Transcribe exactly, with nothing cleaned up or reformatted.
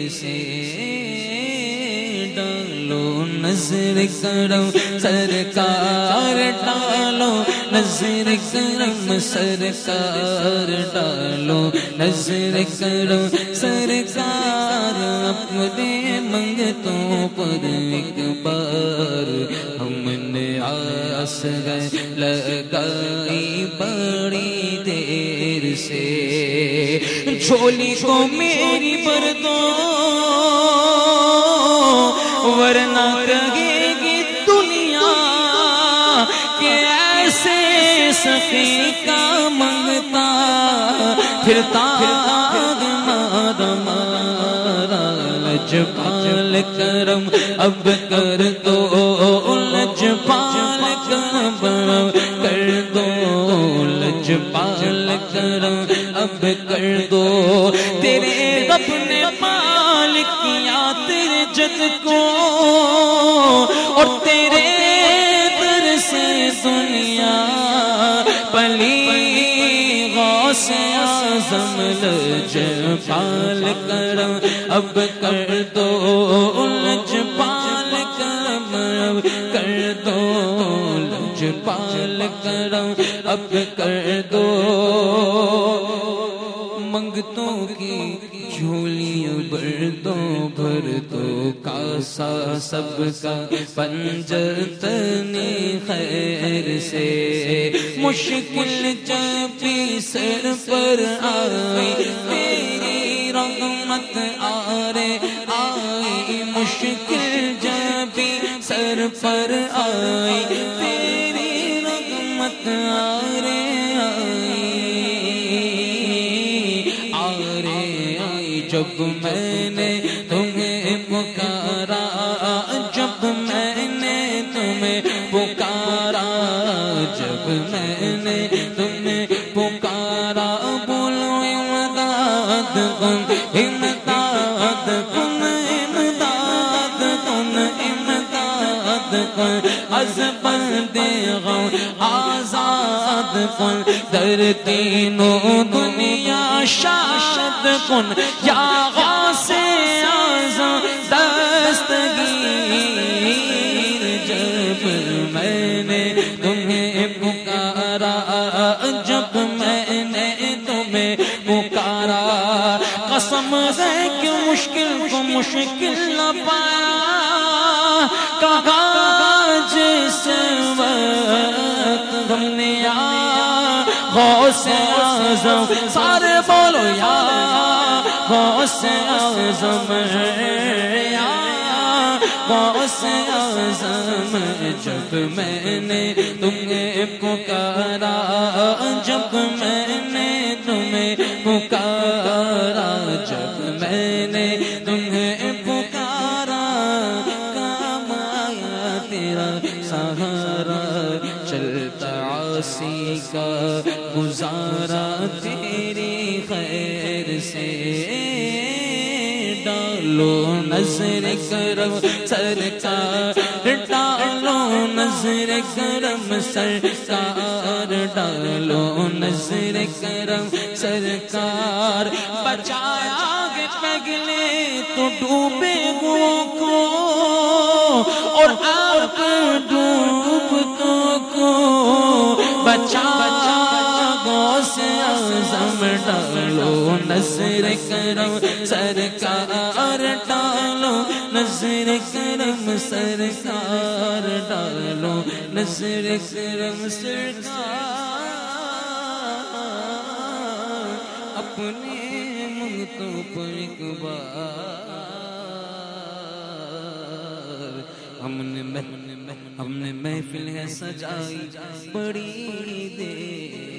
سے ڈالو نظر کرم سرکار ڈالو نظر کرم سرکار ڈالو نظر کرم سرکار اپنے منگتوں پر ایک بار ہم نے آس گئے لگائی بڑی دیر سے جھولی کو میری بھر دو ورنہ کہے گی دنیا کہ ایسے سخی کا منگتا پھرتا مارا مارا لجپال کرم اب کر دو لجپال کرم کر دو لجپال کرم اب کر دو تیرے رب نے پال کیا تیرے جد کو اور تیرے در سے دنیا پلی غوث اعظم لجپال کرم اب کر دو لجپال کرم اب کر دو لجپال کرم اب کر دو منگتوں کی جھولیاں بھر دو بھر دو کاسا سب کا پنجر تنی خیر سے مشکل جب بھی سر پر آئی تیری رحمت آرے آئی مشکل جب بھی سر پر آئی تیری رحمت آرے جب میں نے تمہیں پکارا جب میں نے تمہیں پکارا جب میں نے تمہیں پکارا بولو امداد کن امداد کن امداد کن امداد کن از بندے غم آزاد کن در تینوں دنیا شاد کن یا غوث اعظم دستگیر جب میں نے تمہیں پکارا جب میں نے تمہیں پکارا قسم ہے کہ مشکل کو مشکل نہ پایا کہا جس وقت ہم نے غوث اعظم سارے بولو یا غوث اعظم یا غوث اعظم جب میں نے تمہیں پکارا جب میں نے تمہیں پکارا جب میں نے تمہیں پکارا کام آیا تیرا سہارا چلتا عاصی کا گزارا تیری خیر سے ڈالو نظر کرم سرکار ڈالو نظر کرم سرکار ڈالو نظر کرم سرکار بچایا گے پگلے تو ڈوبے گو کو اور آپ ڈوبتوں کو بچا غوث اعظم ڈالو نظر کرم سرکار ڈالو نظر کرم سرکار ڈالو نظر کرم سرکار اپنے منگتوں پر ایک بار ہم نے ہم نے محفل ہے سجائی بڑی دیر